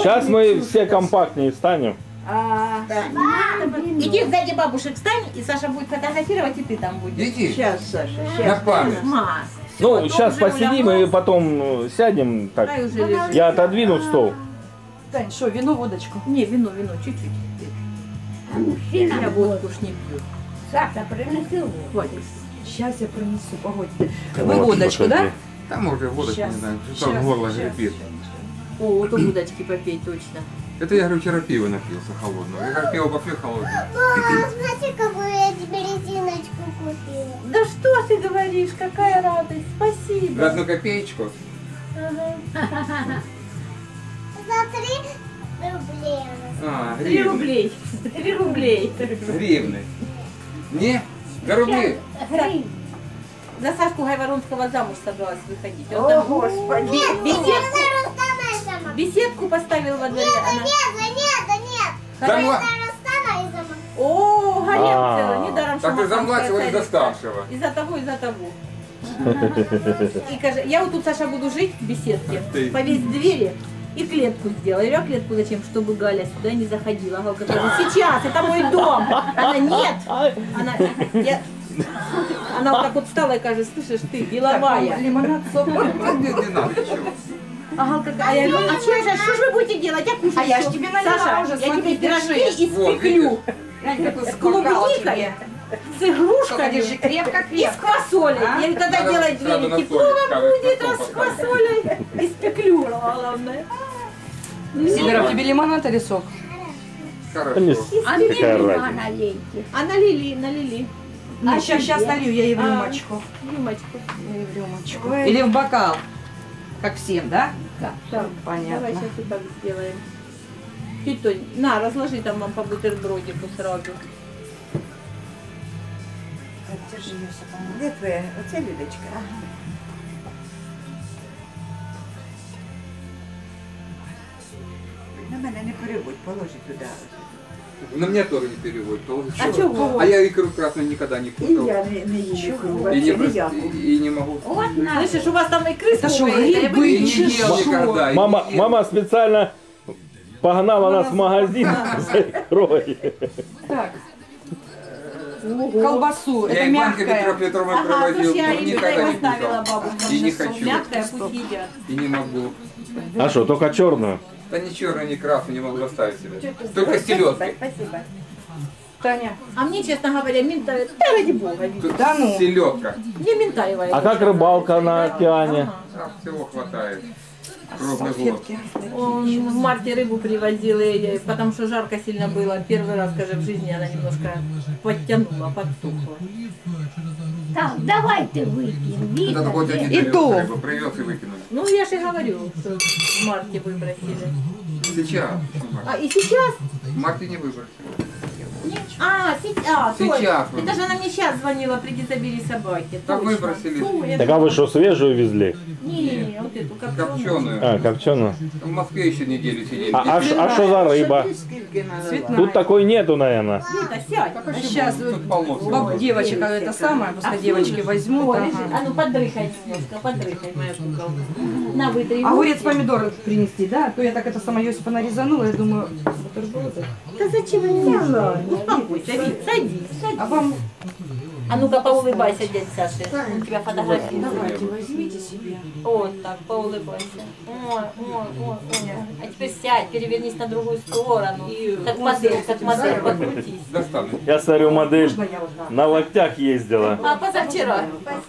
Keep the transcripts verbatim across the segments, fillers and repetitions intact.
Сейчас мы все компактнее станем. А, иди сзади бабушек встань, и Саша будет фотографировать, и ты там будешь. Иди. Сейчас, Саша, На сейчас. память. Мас. Ну, Всё, сейчас дом уже посидим улеглась. и потом сядем. Так. Ай, уже лежит. Я отодвину стол. Тань, что, вино, водочку? Не, вино, вино, чуть-чуть. А мужчина Я водку уж не пью. Саша, принеси воду. Хватит. Сейчас я принесу, погодите. Вы Вот, водочку, подожди. да? Там уже водочку Щас, не знаю. щас, Что горло щас. грипит. О, вот удочки попей точно. Это я говорю, вчера пиво напился холодного. Я говорю, пиво попью холодное. Мама, смотри, какую я тебе резиночку купила. Да что ты говоришь, какая радость, За спасибо. одну копеечку. За три рубля. А, Три гривны. рублей. Три рублей. Гривны. Не? За рубли. Грин. За Сашку Гайворонского замуж собралась выходить. Он О, там Господи. бе- беседку, Рустама сама. беседку поставил во дворе. Она... Нет, нет, нет. Замла... За Рустама и за маму. О, гарем А. целый, недаром, Так что ты за младшего или за царица. старшего? И за того, и за того. И каже, я вот тут, Саша, буду жить в беседке, Ты. повесь двери и клетку сделай. Я клетку зачем? Чтобы Галя сюда не заходила. Галка говорит, сейчас, это мой дом. Она, нет. Она, я... Она вот так вот встала и кажет, слышишь, ты, деловая. Лимонад, сок. Не, не надо ничего. А Галка, а я говорю, а чем же, что же вы будете делать? Я кушаю А я ж всё. тебе налила Саша, уже, я смотри, тебе пирожки держи. Вот, испеклю. Глянь, какой С скомкала клубникой, тебе. с Только игрушками держи и с крепко-крепко. квасолей. А? Я говорю, тогда Надо делай сразу двери. на Тепло столик вам ставить, будет, на а стол с поставить. квасолей. Испеклю, главное. Сидоров, тебе лимонад или сок? Хорошо. А мне Какая вина разница? налейте. А налили, налили. А сейчас, сейчас налью, я ей в А. рюмочку. Рюмочку. Я ей в рюмочку. Или в бокал. Как всем, да? Да. Так, Понятно. давай сейчас вот так сделаем. Тетя Тонь, на, разложи там вам по бутербродику сразу. Де твоя? Оце Людочка? На мене не переводь, положи туди. На меня тоже не переводит. А чего? А я икру красную никогда не І кушал. я не, не їм ікру, И не, це не прос- я. и, и не могу. Вот на. Слышишь, у вас там икры Это что, сколько? Я грибы? бы И не не ел ела. никогда. и не Мама, ел. мама специально погнала нас в магазин за икрой. Так. Колбасу. Я Это и банки мягкая. трехлитровые Ага, проводил, слушай, я но им никогда не поставила кушал. бабушка. И не Что, хочу. мягкая, пусть едят. И не могу. А что, только черную? Да ни черную, ни красную не могу заставить себя. Только с селедкой. Спасибо. Таня. А мне, честно говоря, ментаевая, да ради бога, Витя. Да ну. Селедка. Мне ментаевая. А как рыбалка на океане? А, всего хватает. Круглый год. Салфетки. Он в марте рыбу привозил, и, потому что жарко сильно было. Первый раз, скажи, в жизни она немножко подтянула, подтухла. Так, давайте выпьем. Это Вина, хоть где? один И привез то. рыбу, привез и выкинул. Ну, я же и говорю, что в марте выбросили. Сейчас. А, и сейчас? В марте не выбросил. А, сейчас. Сейчас Это же она мне сейчас звонила, приди забери собаки. Да Точно. выбросили. Фу, я Так а вы что, свежую везли? Не, вот эту копченую. Копченую. А, копченую. В Москве еще неделю сидели. А, а, ш- а что за рыба? Скільки налила? Цветная. Тут такой нету, наверное. Вита, сядь. Так, а что Сейчас будет? Тут полно всего. баб, девочек, а это самое, пускай девочки возьмут. Ой, лежи. Ага. А ну подрыхай немножко, подрыхай, моя куколка. На, вытри. Огурец, помидоры принести, да? А то я так это сама Йосипа нарезанула, я думаю, бутерброды. Да зачем они нужны? Успокойся, Вит, садись, садись. А вам А ну-ка поулыбайся, дядь Саша. Он тебя фотографирует. давайте, возьмите себе. Вот так, поулыбайся. Ой, ой, ой, ой. А теперь сядь, перевернись на другую сторону. Как модель, как модель, покрутись. Достану. Я смотрю, модель Можно я вот так? на локтях ездила. А позавчера.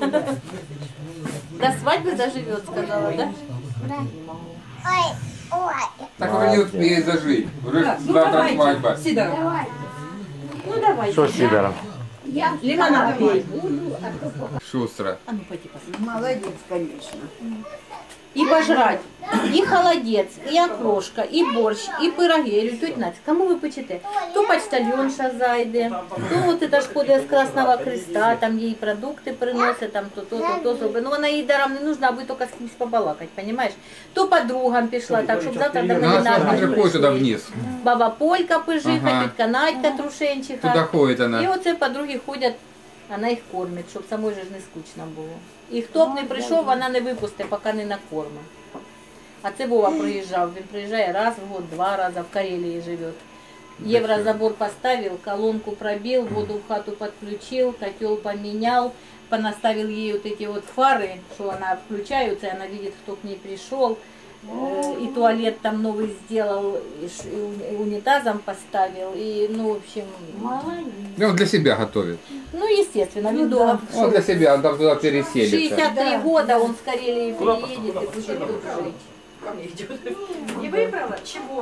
До свадьбы доживет, сказала, да? Ой, ой. Так уже не успеет зажить. Уже Так, ну завтра давайте, свадьба. Сидоров. Давай. Ну давай. Что, Сидоров? Я Лимонад пей. буду, а то пока. Шустро. А ну пойди посмотри. Молодець, звісно. И пожрать, и холодец, и окрошка, и борщ, и пироги. Я говорю, тетя Надя, кому ви печете? То почтальонша зайде, то вот это ж ходить з Красного Креста, там їй продукти приносить, там то, то, то, то зробить. Ну вона їй даром не нужна, аби тільки з кимось побалакати, понимаєш? То подругам пішла, так, щоб завтра до Ну, мене а смотри, на ходит туда вниз. Баба Полька пижиха, Ага. тітка Надька Трушенчиха. Туда ходит І она. оце подруги ходять, вона їх кормить, щоб самой же ж не скучно було. І хто б не прийшов, вона не випустить, поки не накормить. А це Вова приїжджав. Він приїжджає раз в год, два рази, в Карелії живет. Еврозабор поставил, колонку пробил, воду в хату подключил, котел поменял, понаставил ей вот эти вот фары, что она включаются, и она видит, кто к ней пришел. Э, И туалет там новый сделал, и ш- и у- унитазом поставил, и, ну, в общем, И он для себя готовит. ну, естественно, видно, Он для себя, он там туда переселится. шестьдесят три года он с Карелии приедет и будет тут жить. Не выбрала? Чего?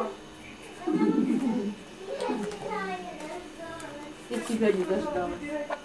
И тебя не дождалась.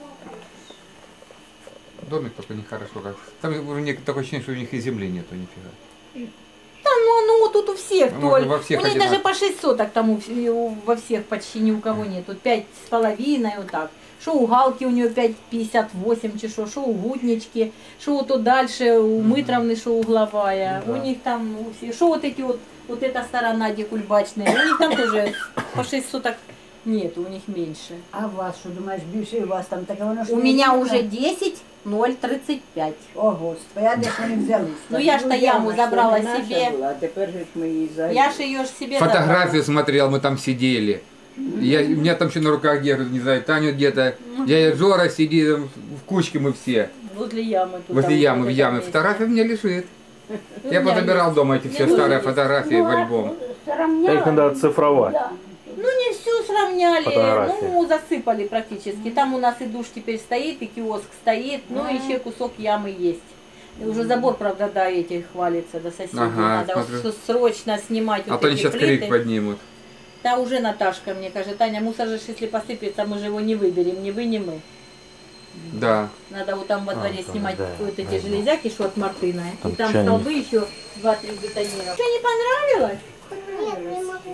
Домик только нехорошо. Как... Там уже не- такое ощущение, что у них и земли нету нифига. Да, ну, ну вот тут у всех, Ну, Толь. во всех у них одинаково. даже по шесть соток там у вс- и у- во всех почти ни у кого нет. Тут пять с половиной вот так. Что у Галки у нее пять пятьдесят восемь часов, что у Гутнички, что вот тут дальше у Мытровны, что угловая. Да. У них там у всех, что вот эти вот, вот эта сторона, где кульбачные, у них там тоже по шесть соток нет, у них меньше. А у вас, що думаєш, більше у вас там таке воно ж У не меня видно? уже десять ноль тридцать пять. О, Господи, а де ж вони взялись? Ну я ж-то яму забрала Наша себе. була, а тепер же ж ми її загинули. Я ж ее ж себе Фотографию смотрел, мы там сидели. Я, у меня там еще на руках держат, не знаю, Таню где-то. Дядя Жора сидит, там в кучке мы все. забрала. Возле ямы. тут Возле там ямы, вот в это яме. место. Фотография у меня лежит. У Я меня позабирал есть. дома эти все Мне старые тоже есть. фотографии в альбом. А их надо оцифровать. Ну не всю сравняли, Фотографии. ну засыпали практически. Там у нас и душ теперь стоит, и киоск стоит, ну и еще кусок ямы есть. И уже забор, правда, до этих хвалится, до соседей. Ага, Надо смотрю. вот срочно снимать А вот то они эти сейчас крик плиты. поднимут. Да уже Наташка мне кажет, Таня, мусор же если посыпется, мы же его не выберем, не вы, не мы. Да. Надо вот там во дворе там, снимать да, вот эти да. железяки, что от Мартына. Там И там чайник. столбы еще два-три бетонировать. Что, не понравилось? Нет, не могу.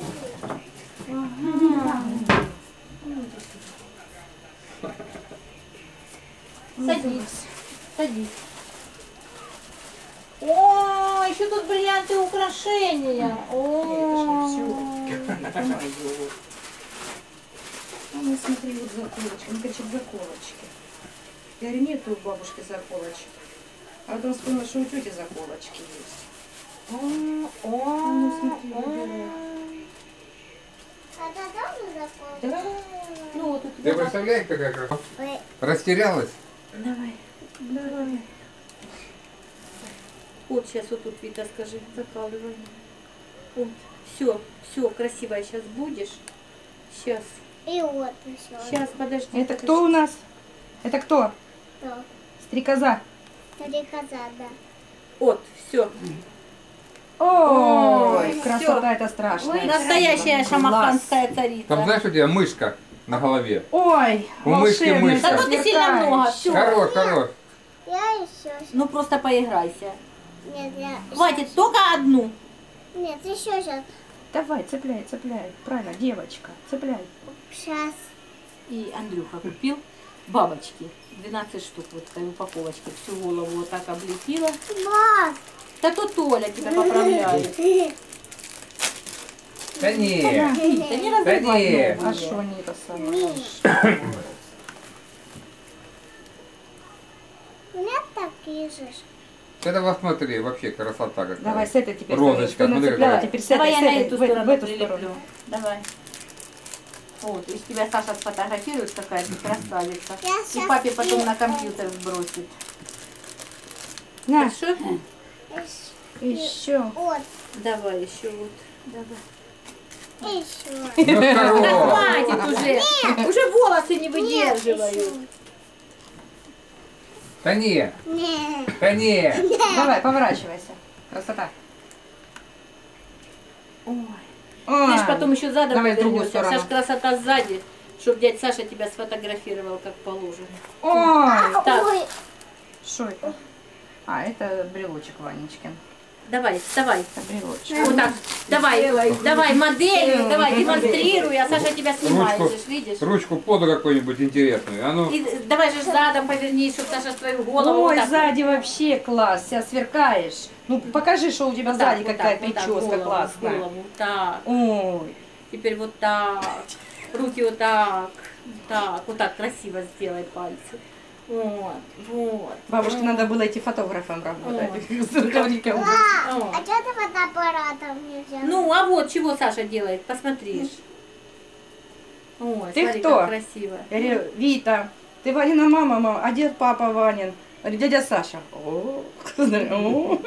Садись, садись. О, еще тут бриллианты и украшения. О, А ну смотри, вот заколочка, он хочет заколочки. Я говорю, нет у бабушки заколочек. А потом вспомнила, что у тети заколочки есть. о, Ну смотри, о. выбирай. А это тоже закон? Да? Ну вот у Ты тебя. так. представляешь, какая красота? Ой, Растерялась? Давай. Давай. Вот сейчас вот тут, Вита, скажи, закалывай. Вот. Все, все, красивая сейчас будешь. Сейчас, и вот еще. сейчас, подожди. Это подожди. кто у нас? Это кто? Что? Стрекоза. Стрекоза, да. Вот, все. Ой, Ой, красота это страшная. Настоящая Класс. шамаханская царица. Там знаешь, у тебя мышка на голове? Ой, У мышки волшебная, мышка. Да ну ты сильно много, все. Хорош, хорош. Я еще. Ну просто поиграйся. Нет, я... Хватит, только одну. Нет, еще сейчас. Давай, цепляй, цепляй. Правильно, девочка, цепляй. Сейчас. И Андрюха купил бабочки. двенадцать штук вот в этой упаковочке. Всю голову вот так облепила. Мам! Да то Толя тебя поправляет. Да не. Да не Да разрывай не. ногу. А что не это самое? У меня такие же. Это вот смотри, вообще красота какая. Давай с этой теперь. Розочка, Ты смотри, нацепляла, какая. теперь с Давай этой, я с на этой, эту в, в сторону эту прилеплю. сторону. Давай. Вот, и тебя Саша сфотографирует, какая ты красавица. Я И щас папе потом и- на компьютер сбросит. На, Хорошо? еще. Вот. Давай еще вот. Давай. Еще. Ну, Да хорош. хватит уже. Уже волосы не выдерживают. Да не. Нет. Да не. Давай, поворачивайся. Красота. Ой. Ой. Ты ж потом еще задом Давай в другую повернешься. сторону. Саш, красота сзади, чтобы дядь Саша тебя сфотографировал как положено. Ой. Так. Ой. Что это? А, это брелочек Ванечкин. Давай, вставай. Это брелочек. Вот так. Давай, давай, модель, давай, демонстрируй, а Саша тебя снимает, Ручку. же ж, видишь? Ручку поду какую-нибудь интересную. А ну. И давай же задом повернись, чтобы Саша твою голову вот Ой, так. сзади вообще класс, вся сверкаешь. Ну, покажи, что у тебя Вот так, сзади вот какая так, вот так, прическа голову, классная. голову, так. Ой, Теперь вот так. Руки вот так. Так, вот так красиво сделай пальцы. Вот, вот. Бабушке надо было идти фотографом работать. С рукавником. А Вот. что ты фотоаппаратом не взял? Ну, а вот чего Саша делает, посмотришь. Ой, Ты смотри, кто? как красиво. Я говорю, Вита, ты Ванина мама, мама, а дед папа Ванин? Я говорю, дядя Саша. О, о.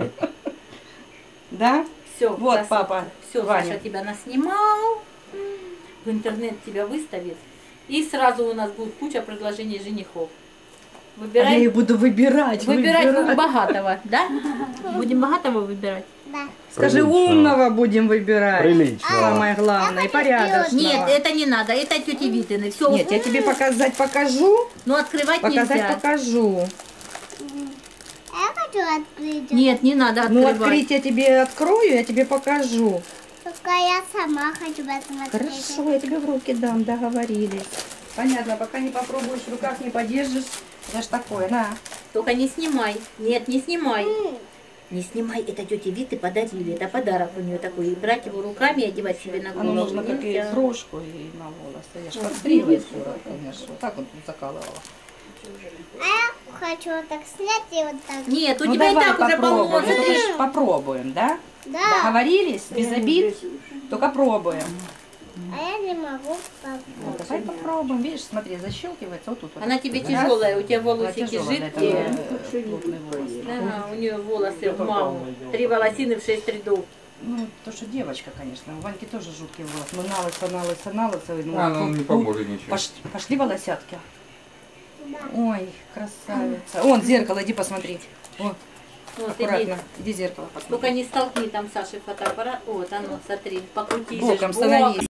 Да? Все, Вот папа, Все, Ваня. Саша тебя наснимал, в интернет тебя выставит. И сразу у нас будет куча предложений женихов. А я Выбирай, ее буду выбирать. выбирать выбирать. богатого, да? Будем богатого выбирать. Да. Скажи, Приличного. умного будем выбирать. Приличного. Самое главное, и порядочного. Нет, это не надо, это тети Витины. Все, Нет, я тебе показать покажу, но открывать показать нельзя. покажу. А я хочу открыть. Нет, не надо Ну, открывать. открыть я тебе открою, я тебе покажу. Только я сама хочу посмотреть. Хорошо, я тебе в руки дам, договорились. Понятно, пока не попробуешь, в руках не подержишь. Это ж такое, на. Только не снимай. Нет, не снимай. Не снимай, это тете Виты подарили. Это подарок у нее такой. И брать его руками и одевать себе на голову. Оно нужно как и нельзя. брошку и на волосы. Я ж подстригла скоро, конечно. Вот так вот закалывала. А я хочу вот так снять и вот так. Нет, у Ну тебя и давай так уже попробуем. положено. Ну, ты ж попробуем, да? Да. Договорились? Без обид? Только пробуем. А я не могу Ну, попробовать. давай попробуем. Видишь, смотри, защелкивается вот тут. Вот. Она тебе Раз. тяжелая, у тебя Она волосики тяжелая, это, жидкие. э, плотный волос. Да, у нее волосы в маму. Три волосины в шесть рядов. Ну, то, что девочка, конечно. У Ваньки тоже жуткий волос. Ну, налысо, налысо, налысо. Ну, А, ну не ну, поможет ничего. пош- Пошли волосятки. Ой, красавица. Вон, зеркало, иди посмотри. Вот, Вот, иди. аккуратно. Иди зеркало посмотри. Только не столкни там Саши фотоаппарат. Вот, оно, смотри, покрути. же Боком ж, становись.